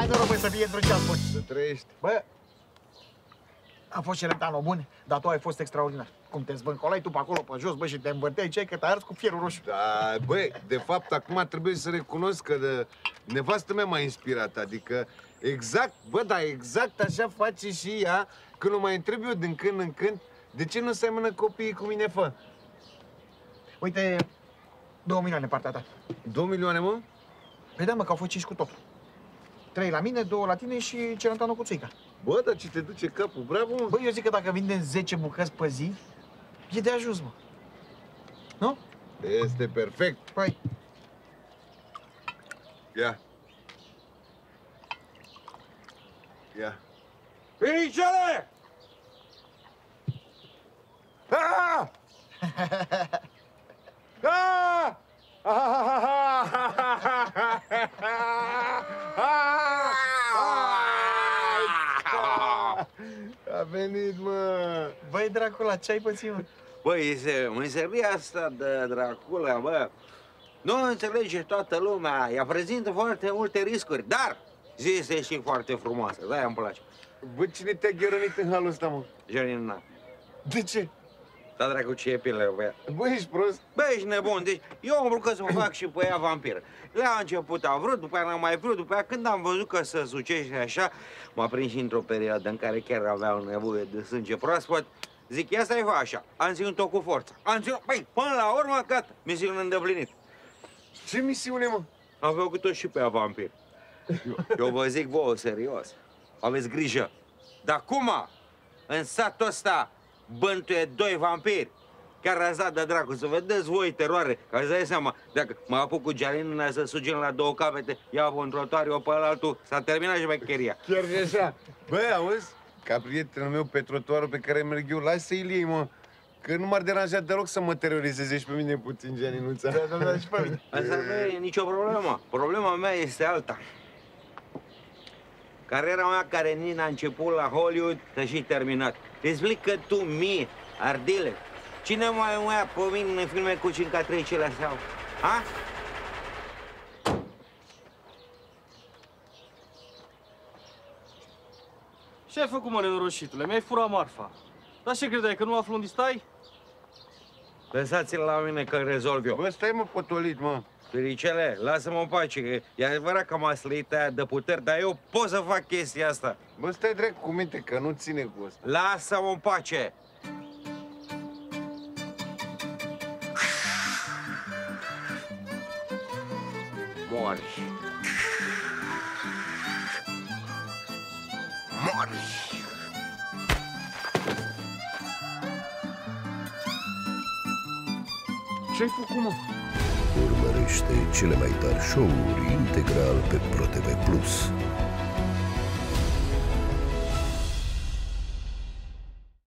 Hai noroc, băi, să fie într-un ceas bun. Să trăiești. Bă, a fost Celentano bun, dar tu ai fost extraordinar. Cum te zvâncolai tu pe acolo, pe jos, bă, și te învârteai cei că te-ai ars cu fierul roșu. Da, băi, de fapt, acum trebuie să recunosc că nevastă mea m-a inspirat. Adică, exact, bă, da, exact așa face și ea când o mai întreb eu din când în când de ce nu seamănă copiii cu mine, fă. Uite, 2 milioane partea ta. 2 milioane, mă? Păi da, mă, că au fost 5 cu totul. 3 la mine, 2 la tine și Celentano cu țuica. Bă, dar ce te duce capul, bravo, mă. Bă, eu zic că dacă vindem 10 bucăți pe zi, e de ajuns, mă. Nu? Este perfect. Păi, Ia. Ia. Pericele! Ah! Ah! A venit, mă. băi, Dracula, ce ai pățit, mă? Băi, meseria asta de Dracula, bă, nu înțelege toată lumea, ea prezintă foarte multe riscuri, dar zi este și foarte frumoasă, de-aia îmi place. Bă, cine te-a gherănit în halul ăsta, mă? Janina, De ce? da, dracu, ce e pilă, bă. Bă, ești prost? Bă, ești nebun, deci eu am vrut să o fac și pe ea vampir. La început am vrut, după aia n-am mai vrut, după aia când am văzut că se sucește așa, m-a prins și într-o perioadă în care chiar aveau nevoie de sânge proaspăt. Zic, ia stai, fă așa, am ținut-o cu forță. Am ținut, băi, până la urmă, gata, misiune îndeplinită. Ce misiune, mă? Am făcut-o și pe ea vampir. Eu vă zic vouă, serios, aveți grijă. Dar cum, în satul ăsta bântuie 2 vampiri? Chiar ați dat de dracu, să vedeți voi teroare, că îți dai seama, dacă mă apuc cu Gialinina să sugem la 2 capete, ia-o într-o trotuar, eu pe altul, s-a terminat și mecheria. Chiar de așa. Băi, auzi? Ca prietenul meu pe trotuarul pe care merg eu, lasă-i ei, mă. Că nu m-ar deranja deloc să mă terorizeze și pe mine puțin, Gianinuța. Da, și pe mine. Asta nu e nicio problemă. Problema mea este alta. Cariera mea care nici n-a început la Hollywood s-a și terminat. Explică tu mie, Ardile, cine mai ia pe mine în filme cu cicatricile astea? Ha? Ce ai făcut, mă, nenorocitule? Mi-ai furat marfa. Dar ce credeai, că nu aflu unde stai? Lăsați-l la mine că rezolv eu. Bă, stai, mă, potolit, mă. Fericele, lasă-mă în pace, că e adevărat că m-a slăit aia de puteri, dar eu pot să fac chestia asta. Bă, stai drept cu minte, că nu ține cu ăsta. Lasă-mă în pace! Mori! Mori! Ce-ai făcut, mă? Urmărește cele mai tari show-uri integral pe ProTV Plus.